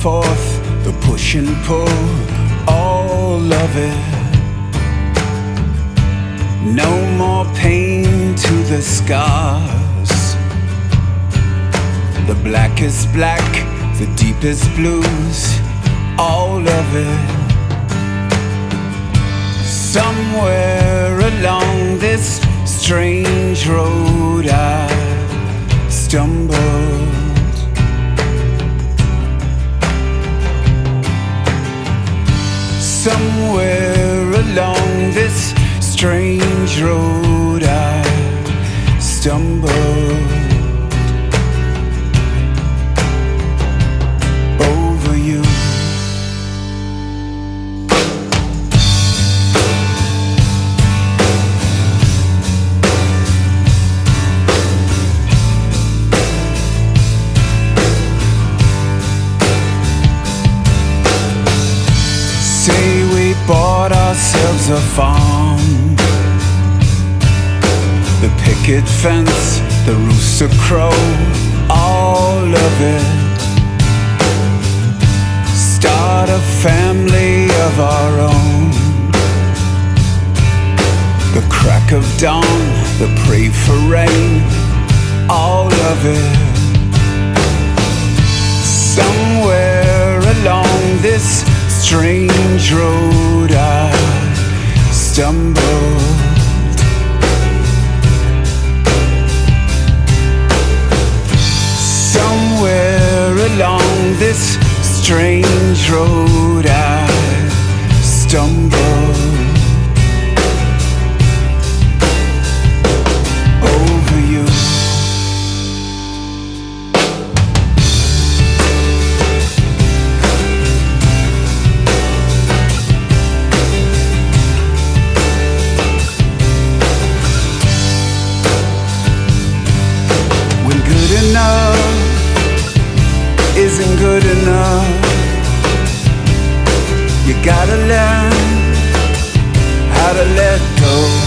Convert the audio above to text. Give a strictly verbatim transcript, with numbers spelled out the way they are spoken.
forth, the push and pull, all of it. No more pain to the scars. The blackest black, the deepest blues, all of it. Somewhere along this strange road I stumbled. Somewhere along this strange road I stumbled over you. Say we bought ourselves a farm, the picket fence, the rooster crow, all of it. Start a family of our own. The crack of dawn, the pray for rain, all of it. Somewhere along this strange road I stumbled. Somewhere along this strange road I stumbled over you. When good enough isn't good enough, you gotta learn how to let go.